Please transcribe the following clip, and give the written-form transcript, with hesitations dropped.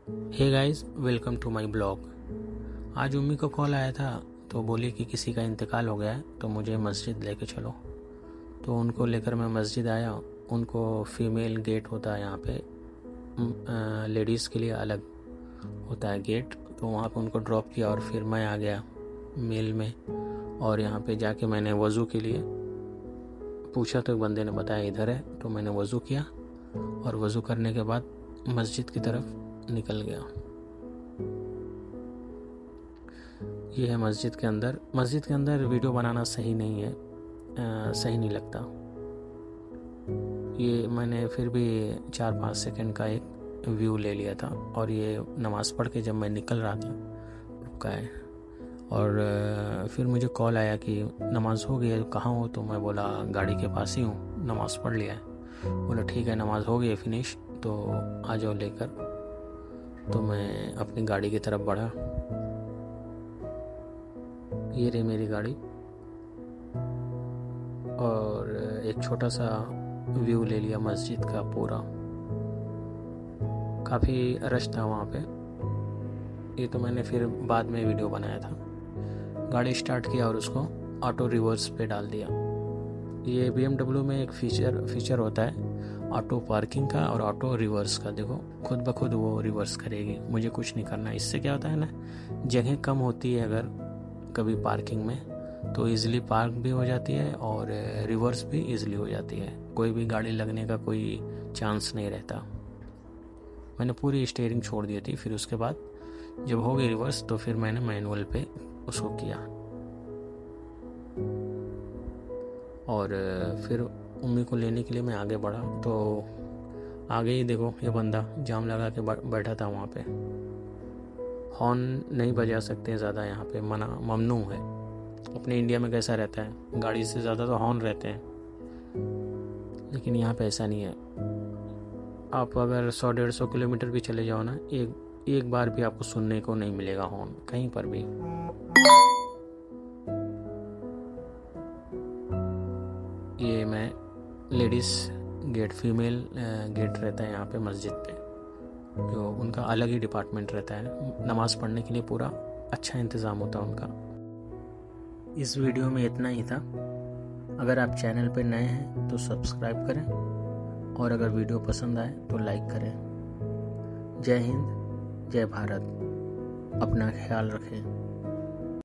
Hey guys, welcome to my blog. आज उम्मी को कॉल आया था तो बोली कि किसी का इंतकाल हो गया है तो मुझे मस्जिद लेके चलो। तो उनको लेकर मैं मस्जिद आया। उनको फीमेल गेट होता है यहाँ पे, लेडीज़ के लिए अलग होता है गेट। तो वहाँ पे उनको ड्रॉप किया और फिर मैं आ गया मेल में। और यहाँ पे जाके मैंने वज़ू के लिए पूछा तो एक बंदे ने बताया इधर है। तो मैंने वज़ू किया और वज़ू करने के बाद मस्जिद की तरफ निकल गया। ये है मस्जिद के अंदर। मस्जिद के अंदर वीडियो बनाना सही नहीं है, सही नहीं लगता। ये मैंने फिर भी 4-5 सेकंड का एक व्यू ले लिया था। और ये नमाज़ पढ़ के जब मैं निकल रहा था रुका है। और फिर मुझे कॉल आया कि नमाज़ हो गई है, कहाँ हो? तो मैं बोला गाड़ी के पास ही हूँ, नमाज़ पढ़ लिया है। बोला ठीक है, नमाज़ हो गई है फिनिश, तो आ जाओ लेकर। तो मैं अपनी गाड़ी की तरफ बढ़ा। ये रही मेरी गाड़ी और एक छोटा सा व्यू ले लिया मस्जिद का पूरा। काफ़ी रश था वहाँ पे। ये तो मैंने फिर बाद में वीडियो बनाया था। गाड़ी स्टार्ट किया और उसको ऑटो रिवर्स पे डाल दिया। ये BMW में एक फीचर होता है ऑटो पार्किंग का और ऑटो रिवर्स का। देखो खुद ब खुद वो रिवर्स करेगी, मुझे कुछ नहीं करना। इससे क्या होता है ना, जगह कम होती है अगर कभी पार्किंग में तो इजीली पार्क भी हो जाती है और रिवर्स भी इजीली हो जाती है। कोई भी गाड़ी लगने का कोई चांस नहीं रहता। मैंने पूरी स्टीयरिंग छोड़ दी थी। फिर उसके बाद जब हो गई रिवर्स तो फिर मैंने मैनुअल पे उसको किया। और फिर उम्मी को लेने के लिए मैं आगे बढ़ा तो आगे ही देखो ये बंदा जाम लगा के बैठा था वहाँ पे। हॉर्न नहीं बजा सकते ज़्यादा, यहाँ पे मना ममनू है। अपने इंडिया में कैसा रहता है, गाड़ी से ज़्यादा तो हॉर्न रहते हैं, लेकिन यहाँ पे ऐसा नहीं है। आप अगर 100-150 किलोमीटर भी चले जाओ ना, एक बार भी आपको सुनने को नहीं मिलेगा हॉर्न कहीं पर भी। ये मैं लेडीज़ गेट, फीमेल गेट रहता है यहाँ पे मस्जिद पे, जो उनका अलग ही डिपार्टमेंट रहता है। नमाज़ पढ़ने के लिए पूरा अच्छा इंतज़ाम होता है उनका। इस वीडियो में इतना ही था। अगर आप चैनल पर नए हैं तो सब्सक्राइब करें और अगर वीडियो पसंद आए तो लाइक करें। जय हिंद, जय भारत। अपना ख्याल रखें।